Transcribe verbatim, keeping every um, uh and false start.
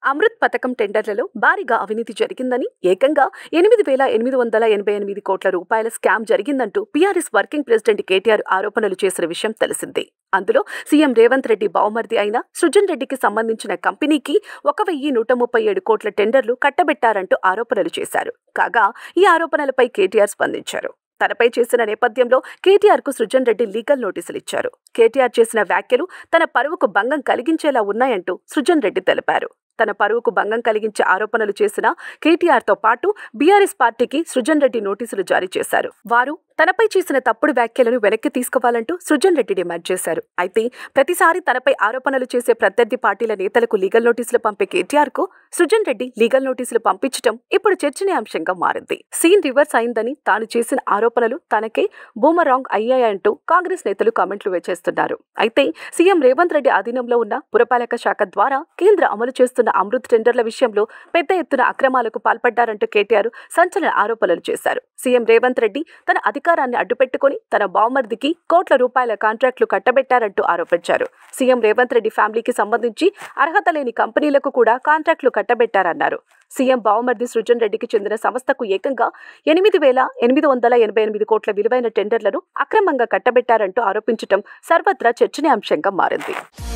అమృత్ పథకం టెండర్లలో భారీగా అవినీతి జరిగిందని, ఏకంగా ఎనిమిది వేల ఎనిమిది వందల ఎనభై ఎనిమిది కోట్ల రూపాయల స్కామ్ జరిగిందంటూ పీఆర్ఎస్ వర్కింగ్ ప్రెసిడెంట్ కేటీఆర్ ఆరోపణలు చేసిన విషయం తెలిసిందే. అందులో సీఎం రేవంత్ రెడ్డి బావమర్ది అయిన సృజన్ రెడ్డికి సంబంధించిన కంపెనీకి ఒక వెయ్యి నూట ముప్పై ఏడు కోట్ల టెండర్లు కట్టబెట్టారంటూ ఆరోపణలు చేశారు. కాగా ఈ ఆరోపణలపై కేటీఆర్ స్పందించారు. తనపై చేసిన నేపథ్యంలో కేటీఆర్ కు సృజన్ రెడ్డి లీగల్ నోటీసులు ఇచ్చారు. కేటీఆర్ చేసిన వ్యాఖ్యలు తన పరువుకు భంగం కలిగించేలా ఉన్నాయంటూ సృజన్ రెడ్డి తెలిపారు. తన పరువుకు భంగం కలిగించే ఆరోపణలు చేసిన కేటీఆర్తో పాటు బీఆర్ఎస్ పార్టీకి సృజన్ రెడ్డి నోటీసులు జారీ చేశారు. వారు తనపై చేసిన తప్పుడు వ్యాఖ్యలను వెనక్కి తీసుకోవాలంటూ సృజన్ రెడ్డి డిమాండ్ చేశారు. అయితే ప్రతిసారి తనపై ఆరోపణలు చేసే ప్రత్యర్థి పార్టీల నేతలకు లీగల్ నోటీసులు పంపే కేటీఆర్ కు సృజన్ రెడ్డి లీగల్ నోటీసులు పంపించడం ఇప్పుడు చర్చనీయాంశంగా మారింది. సీన్ రివర్స్ అయిందని, తాను చేసిన ఆరోపణలు తనకే బూమరాంగ్ అయ్యాయంటూ కాంగ్రెస్ నేతలు కామెంట్లు వేచేస్తున్నారు. అయితే సీఎం రేవంత్ రెడ్డి అధీనంలో ఉన్న పురపాలక శాఖ ద్వారా కేంద్ర అమలు చేస్తున్న అమృత్ టెండర్ల విషయంలో పెద్ద ఎత్తున అక్రమాలకు పాల్పడ్డారంటూ కేటీఆర్ సంచలన ఆరోపణలు చేశారు. సీఎం రేవంత్ రెడ్డి తన అధికారాన్ని అడ్డుపెట్టుకుని తన బావమర్దికి కోట్ల రూపాయల కాంట్రాక్టులు కట్టబెట్టారంటూ ఆరోపించారు. సీఎం రేవంత్ రెడ్డి ఫ్యామిలీకి సంబంధించి అర్హత లేని కంపెనీలకు కూడా కాంట్రాక్టులు కట్టబెట్టారన్నారు. సీఎం బావమర్ది సృజన్ రెడ్డికి చెందిన సంస్థకు ఏకంగా ఎనిమిది వేల ఎనిమిది వందల ఎనభై ఎనిమిది కోట్ల విలువైన టెండర్లను అక్రమంగా కట్టబెట్టారంటూ ఆరోపించడం సర్వత్రా చర్చనీయాంశంగా మారింది.